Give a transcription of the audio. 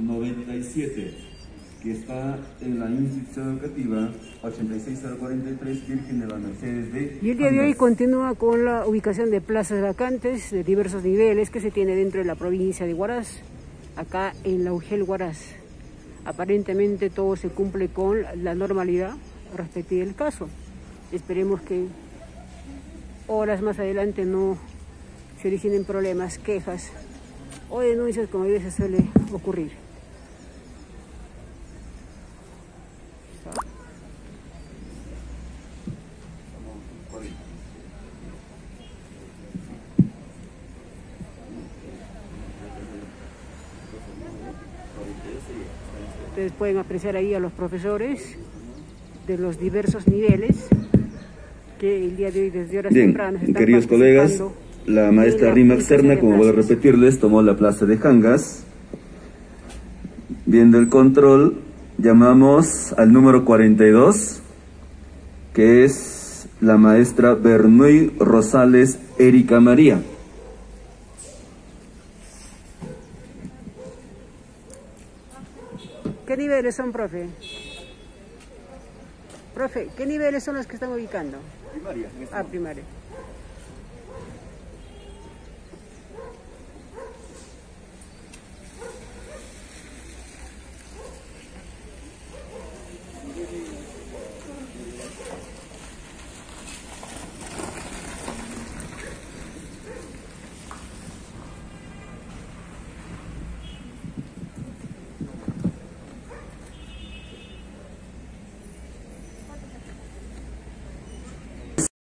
97, que está en la institución educativa 86043 Virgen de la Mercedes de Y el día de hoy Angas. continúa con la ubicación de plazas vacantes de diversos niveles que se tiene dentro de la provincia de Huaraz, acá en la UGEL Huaraz. Aparentemente todo se cumple con la normalidad respectiva del caso. Esperemos que horas más adelante no se originen problemas, quejas o denuncias como a veces suele ocurrir. Ustedes pueden apreciar ahí a los profesores de los diversos niveles que el día de hoy desde horas tempranas están queridos colegas, la maestra Rima Externa, como vuelvo a repetirles, tomó la plaza de Angas. Viendo el control, llamamos al número 42, que es la maestra Bernuy Rosales Erika María. ¿Qué niveles son, profe? Profe, ¿qué niveles son los que están ubicando? Primaria. Primaria.